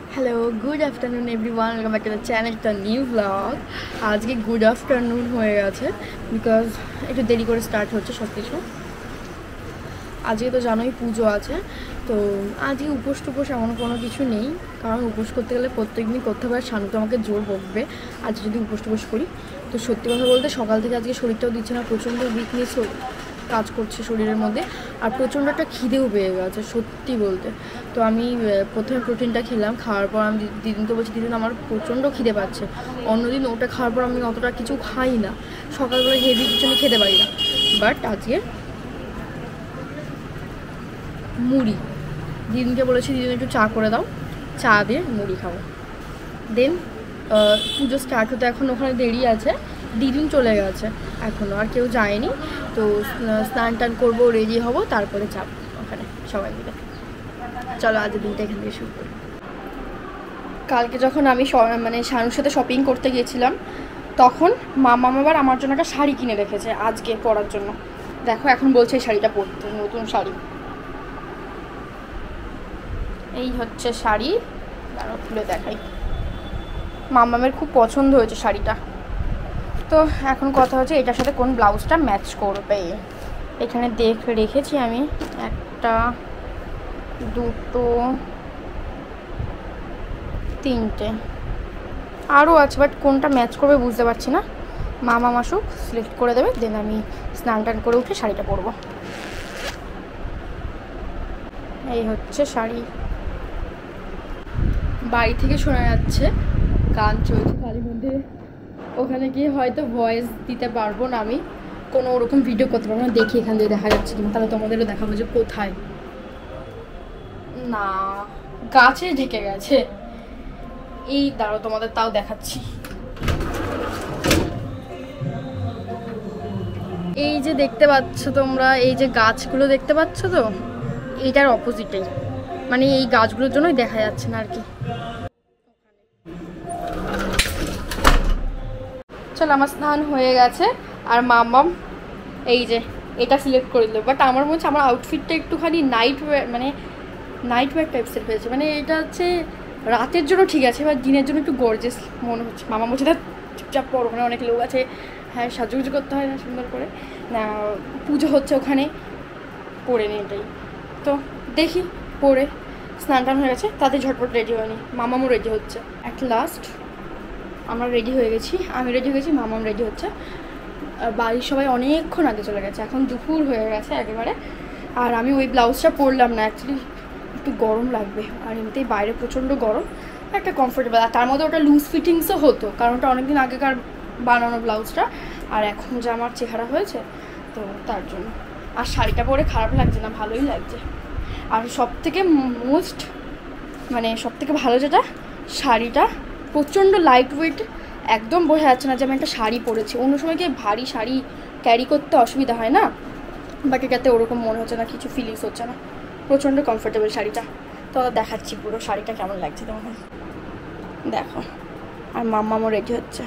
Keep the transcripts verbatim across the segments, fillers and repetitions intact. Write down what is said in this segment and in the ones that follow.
Hello, good afternoon everyone, welcome back to the channel, একটা new blog. আজকে good afternoon হয়ে গেছে because একটু দেরি করে স্টার্ট হচ্ছে সব কিছু। আজকে তো জানোই পুজো আছে, তো আজকে উপোস টুপোস এমন কোনো কিছু নেই, কারণ উপোস করতে গেলে প্রত্যেকদিনই করতে হবে। শানু তো আমাকে জোর বকবে আজ যদি উপোস টুপোস করি। তো সত্যি কথা বলতে সকাল থেকে আজকে শরীরটাও দিচ্ছে না, প্রচণ্ড উইকনেস কাজ করছে শরীরের মধ্যে, আর প্রচণ্ড একটা খিদেও পেয়ে গেছে সত্যি বলতে। তো আমি প্রথমে প্রোটিনটা খেলাম, খাওয়ার পর আমি দিদিনকে বলছি দিদিন আমার প্রচণ্ড খিদে পাচ্ছে। অন্যদিন ওটা খাওয়ার পর আমি অতটা কিছু খাই না, সকালবেলা হেভি কিছু আমি খেতে পারি না, বাট আজকে মুড়ি, দিদিনকে বলেছি দিদিন একটু চা করে দাও, চা দিয়ে মুড়ি খাবো। দেন পুজো স্টার্ট হতে এখন ওখানে দেরি আছে, দিদিন চলে গেছে, এখনও আর কেউ যায়নি। তো স্নান টান করবো, রেডি হব, তারপরে যাব ওখানে সবাই মিলে। চলো আজ দিনটা এখান থেকে শুরু করি। কালকে যখন আমি মানে শানুর সাথে শপিং করতে গিয়েছিলাম, তখন মামা আবার আমার জন্য একটা শাড়ি কিনে রেখেছে আজকে পরার জন্য। দেখো এখন বলছে এই শাড়িটা পরতে, নতুন শাড়ি। এই হচ্ছে শাড়ি, দাঁড়াও খুলে দেখাই। মামামের খুব পছন্দ হয়েছে শাড়িটা। তো এখন কথা হচ্ছে এটার সাথে কোন ব্লাউজটা ম্যাচ করবে। এখানে দেখ রেখেছি আমি একটা, দুটো, তিনটে, আরও আছে, বাট কোনটা ম্যাচ করবে বুঝতে পারছি না। মামা মাসুক সিলেক্ট করে দেবে, দেন আমি স্নান টান করে উঠে শাড়িটা পরবো। এই হচ্ছে শাড়ি। বাড়ি থেকে শোনা যাচ্ছে গান চলছে তারই মধ্যে, ওখানে গিয়ে হয়তো ভয়েস দিতে পারবো না, আমি কোনো ওরকম ভিডিও করতে পারবো না। দেখি এখান থেকে দেখা যাচ্ছে কিনা, তাহলে তোমাদেরও দেখাবো যে কোথায়। না, গাছে ঢেকে গেছে। এই দাঁড়াও তোমাদের তাও দেখাচ্ছি। এই যে দেখতে পাচ্ছ তোমরা, এই যে গাছগুলো দেখতে পাচ্ছ তো, এইটার অপোজিটেই, মানে এই গাছগুলোর জন্যই দেখা যাচ্ছে না আর কি। চল আমার স্নান হয়ে গেছে, আর মামাম এই যে এটা সিলেক্ট করে দিল। বাট আমার মনে হচ্ছে আমার আউটফিটটা একটুখানি নাইট ওয়্যার, মানে নাইট ওয়্যার টাইপসের হয়েছে, মানে এটা হচ্ছে রাতের জন্য ঠিক আছে, এবার দিনের জন্য একটু গর্জিয়াস মনে হচ্ছে। মামা বলছে তা চুপচাপ পর, ওখানে অনেক লোক আছে, হ্যাঁ সাজুগুজু করতে হয় না সুন্দর করে, না পুজো হচ্ছে ওখানে, পরে নি এটাই। তো দেখি পরে স্নান টান হয়ে গেছে, তাতে ঝটপট রেডি হয়নি, মামামও রেডি হচ্ছে। অ্যাট লাস্ট আমরা রেডি হয়ে গেছি, আমি রেডি হয়ে গেছি, মামাম রেডি হচ্ছে। বাড়ির সবাই অনেকক্ষণ আগে চলে গেছে, এখন দুপুর হয়ে গেছে একেবারে। আর আমি ওই ব্লাউজটা পরলাম না, অ্যাকচুয়ালি একটু গরম লাগবে, আর এমনিতেই বাইরে প্রচণ্ড গরম, একটা কমফোর্টেবল। আর তার মধ্যে ওটা লুজ ফিটিংসও হতো, কারণ ওটা অনেকদিন আগেকার বানানো ব্লাউজটা, আর এখন যে আমার চেহারা হয়েছে তো তার জন্য। আর শাড়িটা পরে খারাপ লাগছে না, ভালোই লাগছে। আর সব থেকে মোস্ট মানে সব থেকে ভালো যেটা, শাড়িটা প্রচণ্ড লাইট ওয়েট, একদম বোঝা যাচ্ছে না যে আমি একটা শাড়ি পরেছি। অন্য সময় গিয়ে ভারী শাড়ি ক্যারি করতে অসুবিধা হয় না, বাট এটাতে ওরকম মনে হচ্ছে না, কিছু ফিলিংস হচ্ছে না, প্রচণ্ড কমফোর্টেবল শাড়িটা। তো দেখাচ্ছি পুরো শাড়িটা কেমন লাগছে তোমাকে, দেখো। আর মাম্মামও রেডি হচ্ছে।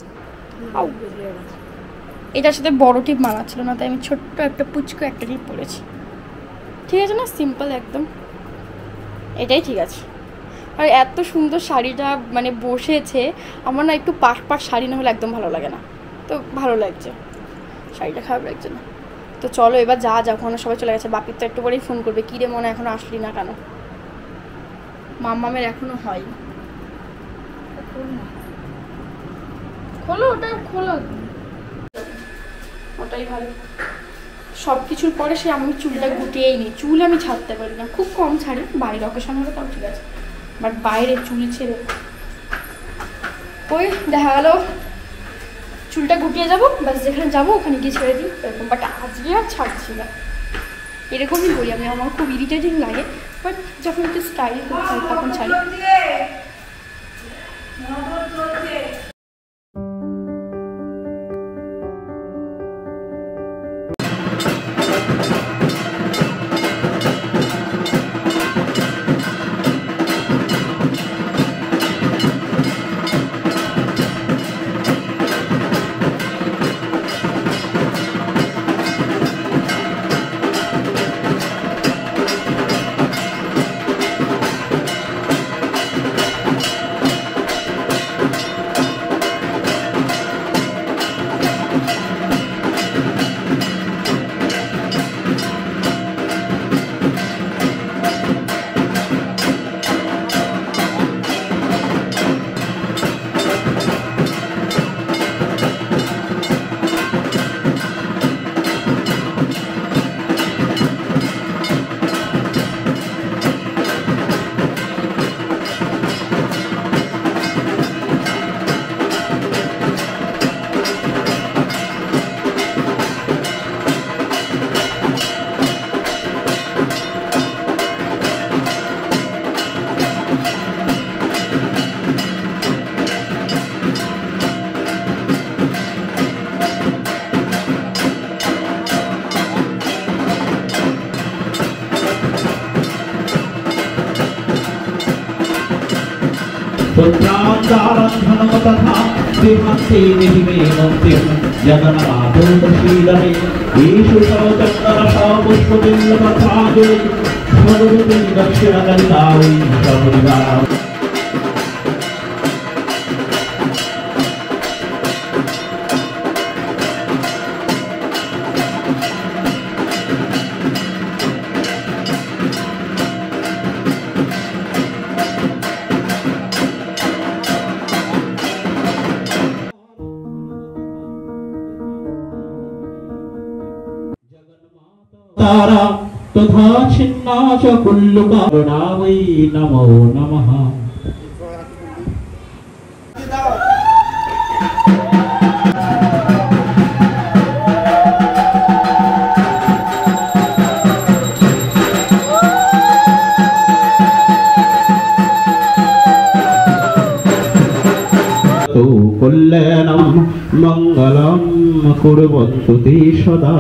এটার সাথে বড় টিপ মানাচ্ছিল না, তাই আমি ছোট্ট একটা পুচকো একটা টিপ পরেছি। ঠিক আছে না, সিম্পল একদম, এটাই ঠিক আছে। আর এত সুন্দর শাড়িটা মানে বসেছে আমার, না একটু পাশ পাশ শাড়ি না হলে একদম ভালো লাগে না, তো ভালো লাগছে, শাড়িটা খারাপ লাগছে না। তো চলো এবার যা যা, ওখানে সবাই চলে গেছে। বাপির তো একটু পরেই ফোন করবে, কী রে মনে এখনো আসলি না কেন। মাম্মামের এখনো হয়, খোলো ওটা, খোলো, ওটাই ভালো। সব কিছুর পরে সে আমি চুলটা গুটিয়েই নিই, চুল আমি ছাড়তে পারি না, খুব কম ছাড়ি, বাইরে অকেশন হলে তাও ঠিক আছে, বাট বাইরে চুল ছেড়ে ওই দেখা গেল চুলটা গুটিয়ে যাবো, ব্যাস যেখানে যাবো ওখানে গিয়ে ছেড়ে দিই এরকম। বাট আজকে আর ছাড়ছি না, এরকমই করি আমি, আমার খুব ইরিটেটিং লাগে, বাট যখন একটু স্টাইল করতে হয় তখন ছাড়ি। पुत्रान्तारन्धनं तथा देहान्ते निहिमे मुक्तिं जगन्नाथोपशीलने ईशु सौचन्दरसा पुष्पबिल्लपत्राजे भगवती दक्षिणकलितावै सपरिवारा तारा तथा छिन्ना च कुल्लुका वै नमो नमः। तो कल्याणं मंगलं कुर्वन्तु ते सदा।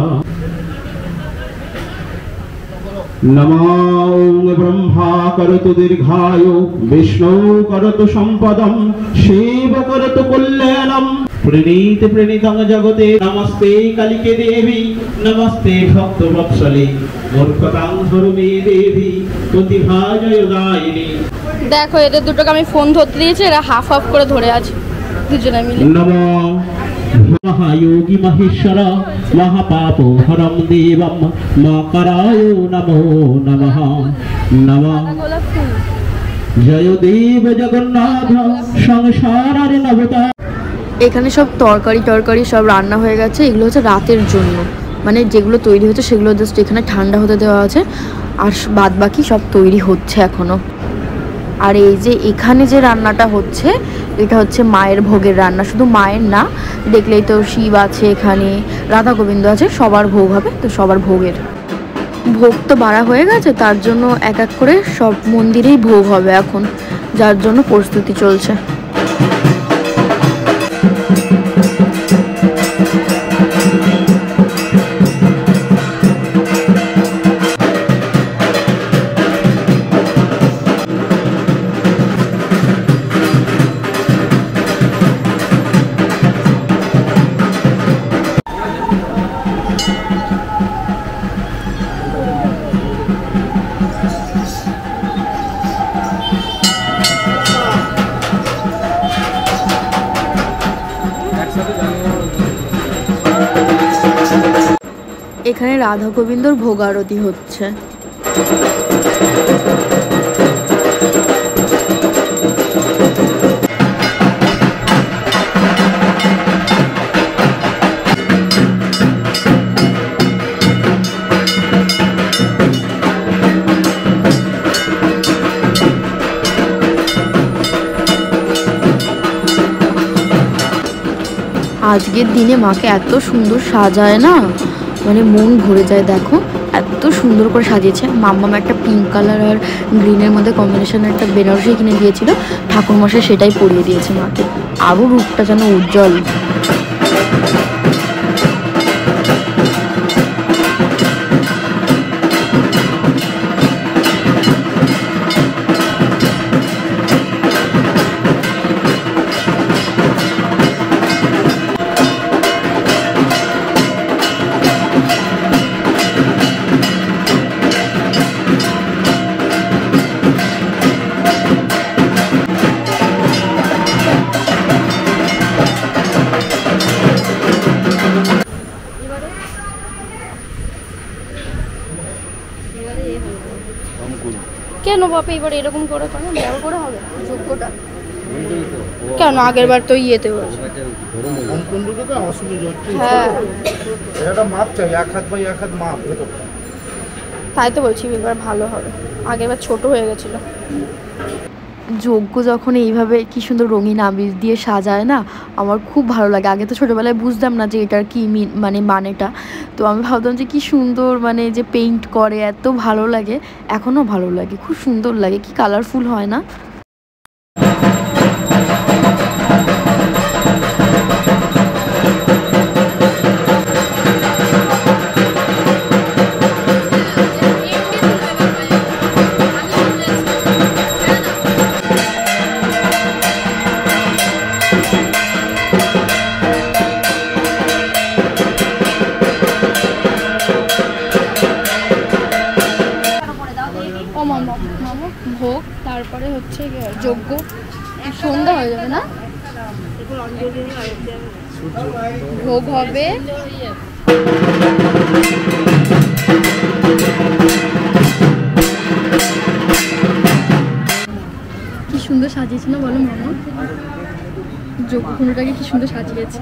नमो ब्रह्मा करतु दीर्घायु विष्णु करतु संपदं शिव करतु कल्याणं प्रणीत प्रणीतं जगते नमस्ते कलिके देवी नमस्ते भक्तवत्सले मूर्खतां धर्मे देवी प्रतिभाजयदायिनी। देखो এদের দুটোকে আমি ফোন ধরতে দিয়েছি, এরা হাফ হাফ করে ধরে আছে দুজনে মিলে। नमो महायोगी महेश्वर महापापो हरम देवम मकरायो नमो नमः। नमः जय देव जगन्नाथ संसार नवता। এখানে সব তরকারি টরকারি সব রান্না হয়ে গেছে, এগুলো হচ্ছে রাতের জন্য, মানে যেগুলো তৈরি হচ্ছে সেগুলো জাস্ট এখানে ঠান্ডা হতে দেওয়া আছে, আর বাদ বাকি সব তৈরি হচ্ছে এখনো। আর এই যে এখানে যে রান্নাটা হচ্ছে এটা হচ্ছে মায়ের ভোগের রান্না, শুধু মায়ের না, দেখলেই তো শিব আছে এখানে, রাধা গোবিন্দ আছে, সবার ভোগ হবে, তো সবার ভোগের ভোগ তো বাড়া হয়ে গেছে, তার জন্য এক এক করে সব মন্দিরেই ভোগ হবে এখন, যার জন্য প্রস্তুতি চলছে। এখানে রাধা গোবিন্দর ভোগ আরতি হচ্ছে। আজকের দিনে মাকে এত সুন্দর সাজায় না, মানে মন ভরে যায়। দেখো এত সুন্দর করে সাজিয়েছে। মাম্মাম একটা পিঙ্ক কালার আর গ্রিনের মধ্যে কম্বিনেশনের একটা বেনারসি কিনে দিয়েছিল, ঠাকুরমশাই সেটাই পরিয়ে দিয়েছে মাকে, আরও রূপটা যেন উজ্জ্বল। কেন বাপে এবার এরকম করে কেন বড় করে হবে যোগ্যটা কেন? আগের বার তো ইয়েতে হয়েছে। হ্যাঁ তাই তো বলছি এবার ভালো হবে, আগের বার ছোট হয়ে গেছিল। যজ্ঞ যখন এইভাবে কি সুন্দর রঙিন আবির দিয়ে সাজায় না, আমার খুব ভালো লাগে। আগে তো ছোটোবেলায় বুঝতাম না যে এটার কি মানে মানেটা, তো আমি ভাবতাম যে কি সুন্দর মানে যে পেইন্ট করে, এত ভালো লাগে, এখনও ভালো লাগে, খুব সুন্দর লাগে, কি কালারফুল হয় না। হচ্ছে যজ্ঞ, সন্ধ্যা হয়ে যাবে না, ভোগ হবে। কি সুন্দর সাজিয়েছে না বলো মামা, যজ্ঞ কুণ্ডটাকে কি সুন্দর সাজিয়েছে।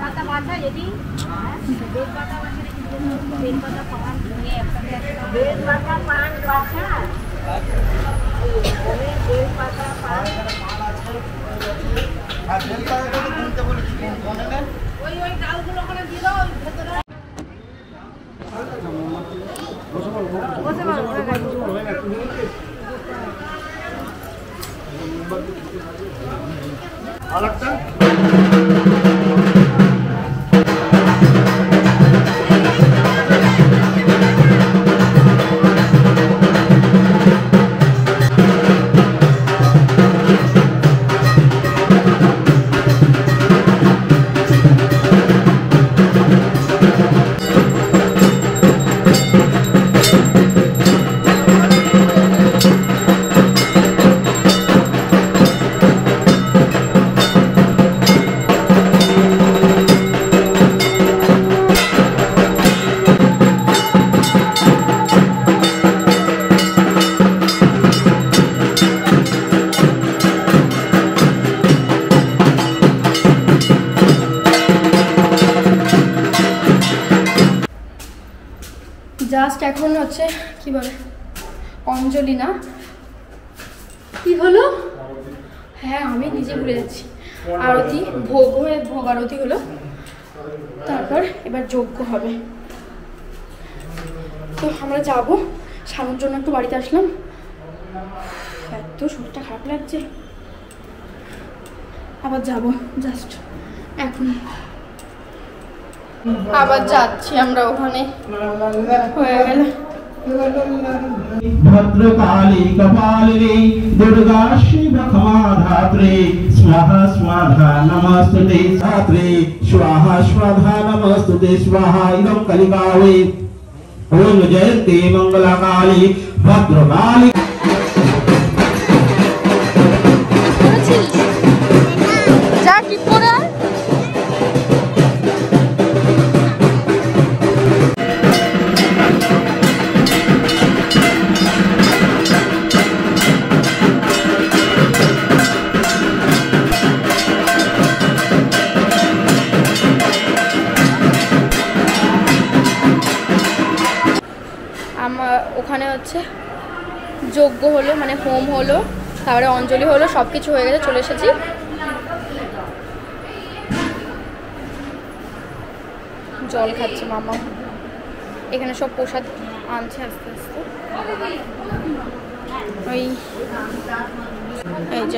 জাস্ট এখন হচ্ছে কি বলে অঞ্জলি না কি হলো, হ্যাঁ আমি নিজে ভুলে যাচ্ছি, আরতি ভোগ হয়ে ভোগ আরতি হলো, তারপর এবার যজ্ঞ হবে। তো আমরা যাব, সামনের জন্য একটু বাড়িতে আসলাম, এত শরীরটা খারাপ লাগছে, আবার যাব জাস্ট এখন, আবার যাচ্ছি আমরা ওখানে হয়ে গেলে। भद्रकाली कपालिनी दुर्गा शिव क्षमाधात्री स्वाहा स्वाहा नमस्तुते धात्री स्वाहा स्वाहा नमस्तुते स्वाहा इदं कलिकावे ओम जयन्ती मंगलकाली भद्रकाली। जा की पड़ा ওখানে হচ্ছে যজ্ঞ হলো, মানে হোম হলো, তারপরে অঞ্জলি হলো, সব কিছু হয়ে গেছে, চলে এসেছি। জল খাচ্ছে মামা, এখানে সব প্রসাদ আনছে আস্তে আস্তে, ওই এই যে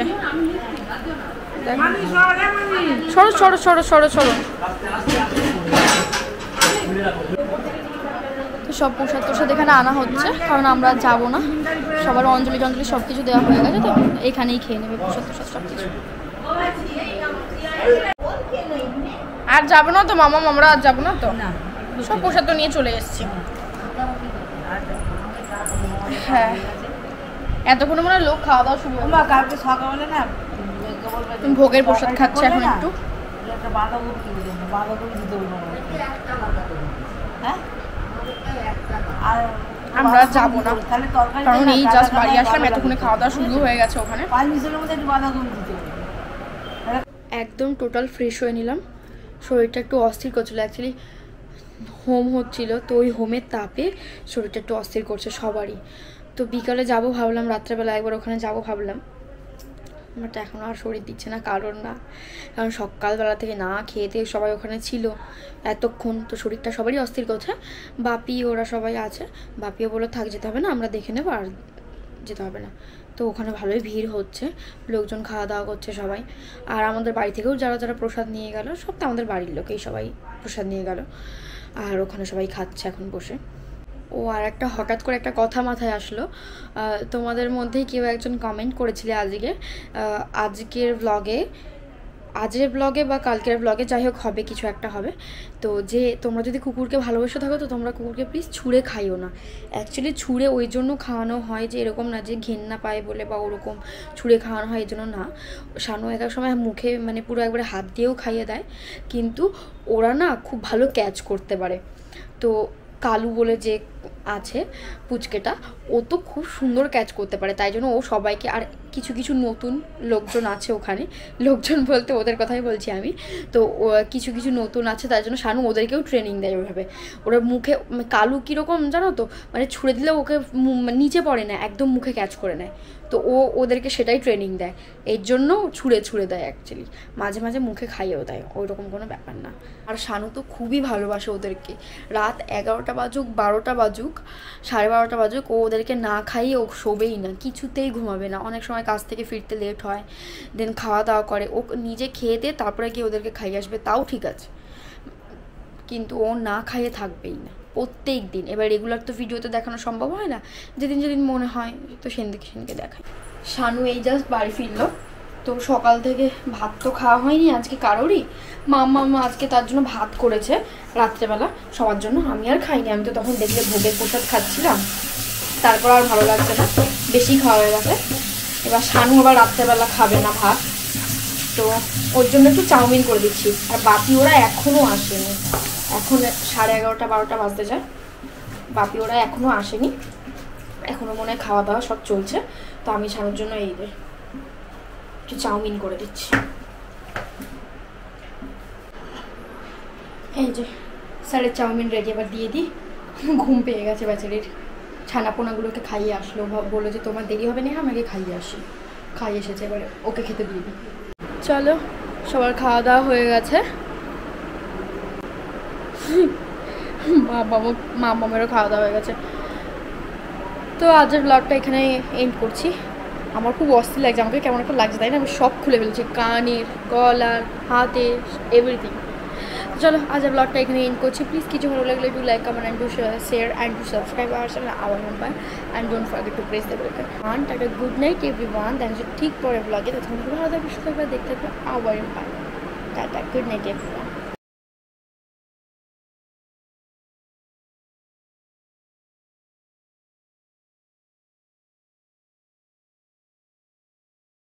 সরো সরো সরো সরো সরো সব প্রসাদ প্রসাদ এখানে আনা হচ্ছে, কারণ আমরা যাব না, সবার অঞ্জলি টঞ্জলি সব কিছু দেওয়া হয়ে গেছে, তো এখানেই খেয়ে নেবে প্রসাদ প্রসাদ সব কিছু। আর যাবো না তো মামা, আমরা আর যাবো না তো, সব প্রসাদ তো নিয়ে চলে এসেছি। হ্যাঁ এতক্ষণ মনে লোক খাওয়া দাওয়া শুরু হবে, কালকে সকালে না ভোগের প্রসাদ খাচ্ছে এখন একটু। হ্যাঁ আমরা যাবো না, কারণ এই জাস্ট বাড়ি আসলাম, এতক্ষণে খাওয়া দাওয়া শুরু হয়ে গেছে ওখানে। একদম টোটাল ফ্রেশ হয়ে নিলাম, শরীরটা একটু অস্থির করছিল, অ্যাকচুয়ালি হোম হচ্ছিল, তো ওই হোমের তাপে শরীরটা একটু অস্থির করছে সবারই। তো বিকালে যাবো ভাবলাম, রাত্রেবেলা একবার ওখানে যাবো ভাবলাম, বাট এখন আর শরীর দিচ্ছে না, কারণ না কারণ সকালবেলা থেকে না খেয়ে দিয়ে সবাই ওখানে ছিল এতক্ষণ, তো শরীরটা সবারই অস্থির করছে। বাপি ওরা সবাই আছে, বাপিও বলে থাক যেতে হবে না, আমরা দেখে নেবো আর যেতে হবে না। তো ওখানে ভালোই ভিড় হচ্ছে, লোকজন খাওয়া দাওয়া করছে সবাই, আর আমাদের বাড়ি থেকেও যারা যারা প্রসাদ নিয়ে গেল, সব তো আমাদের বাড়ির লোকেই সবাই প্রসাদ নিয়ে গেল, আর ওখানে সবাই খাচ্ছে এখন বসে। ও আর একটা হঠাৎ করে একটা কথা মাথায় আসলো, তোমাদের মধ্যেই কেউ একজন কমেন্ট করেছিলে আজকে আজকের ব্লগে আজকের ব্লগে বা কালকের ব্লগে যাই হোক হবে, কিছু একটা হবে। তো যে তোমরা যদি কুকুরকে ভালোবেসে থাকো তো তোমরা কুকুরকে প্লিজ ছুঁড়ে খাইও না। অ্যাকচুয়ালি ছুঁড়ে ওই জন্য খাওয়ানো হয় যে এরকম না যে ঘেন্না পায় বলে বা ওরকম ছুঁড়ে খাওয়ানো হয় এই জন্য না। শানু এক এক সময় মুখে মানে পুরো একবারে হাত দিয়েও খাইয়ে দেয়, কিন্তু ওরা না খুব ভালো ক্যাচ করতে পারে। তো কালু বলে যে আছে পুচকেটা, ও তো খুব সুন্দর ক্যাচ করতে পারে, তাই জন্য ও সবাইকে, আর কিছু কিছু নতুন লোকজন আছে ওখানে, লোকজন বলতে ওদের কথাই বলছি আমি, তো কিছু কিছু নতুন আছে তার জন্য শানু ওদেরকেও ট্রেনিং দেয় ওইভাবে। ওরা মুখে, কালু কীরকম জানো তো, মানে ছুঁড়ে দিলে ওকে নিচে পড়ে না, একদম মুখে ক্যাচ করে নেয়, তো ও ওদেরকে সেটাই ট্রেনিং দেয়, এর জন্য ছুঁড়ে ছুঁড়ে দেয় অ্যাকচুয়ালি, মাঝে মাঝে মুখে খাইয়েও দেয়, ওই রকম কোনো ব্যাপার না। আর শানু তো খুবই ভালোবাসে ওদেরকে, রাত এগারোটা বাজুক, বারোটা বাজুক, সাড়ে বারোটা বাজুক, ও ওদেরকে না খাইয়ে ও শোবেই না, কিছুতেই ঘুমাবে না। অনেক সময় কাজ থেকে ফিরতে লেট হয়, দেন খাওয়া দাওয়া করে, ও নিজে খেয়ে দিয়ে তারপরে গিয়ে ওদেরকে খাইয়ে আসবে, তাও ঠিক আছে, কিন্তু ও না খাইয়ে থাকবেই না প্রত্যেক দিন। এবার রেগুলার তো ভিডিওতে দেখানো সম্ভব হয় না, যেদিন যেদিন মনে হয় তো সেদিনকে সেদিনকে দেখায়। শানু এই জাস্ট বাড়ি ফিরলো, তো সকাল থেকে ভাত তো খাওয়া হয়নি আজকে কারোরই, মাম্মা মা আজকে তার জন্য ভাত করেছে রাত্রেবেলা সবার জন্য, আমি আর খাইনি, আমি তো তখন দেখলে ভোগের প্রসাদ খাচ্ছিলাম, তারপর আর ভালো লাগছে না, বেশি খাওয়া হয়ে গেছে। এবার শানু আবার রাত্রেবেলা খাবে না ভাত, তো ওর জন্য একটু চাউমিন করে দিচ্ছি। আর বাপি ওরা এখনও আসেনি, এখন সাড়ে এগারোটা বারোটা বাজতে যায়, বাপি ওরা এখনও আসেনি, এখনও মনে হয় খাওয়া দাওয়া সব চলছে। তো আমি শানুর জন্য এই যে একটু চাউমিন করে দিচ্ছি। এই যে স্যারের চাউমিন রেডি, এবার দিয়ে দিই, ঘুম পেয়ে গেছে বেচারির। ছানাপোনাগুলোকে খাইয়ে আসলো, বললো যে তোমার দেরি হবে না, আমাকে খাইয়ে আসি, খাইয়ে এসেছে, এবারে ওকে খেতে দিয়ে দিই। চলো, সবার খাওয়া দাওয়া হয়ে গেছে, মা বাবা মা মামেরও খাওয়া দাওয়া হয়ে গেছে। তো আজকের ব্লগটা এখানে এন্ড করছি। আমার খুব অস্থির লাগছে, আমাকে কেমন একটা লাগছে তাই না, আমি সব খুলে ফেলছি, কানের, গলার, হাতে, এভরিথিং। চলো আজকের ব্লগটা এখানে এন্ড করছি। প্লিজ কিছু ভালো লাগলে একটু like, comment and to share and to subscribe our channel our number and don't forget to press the bell icon. টাটা, গুড নাইট এভরিওয়ান, দেখা হচ্ছে ঠিক পরে ব্লগে, তখন ভালো থাকবে, সুস্থ থাকবে, দেখতে থাকবে আওয়ার নাম্বার। টাটা, গুড নাইট এভরিওয়ান।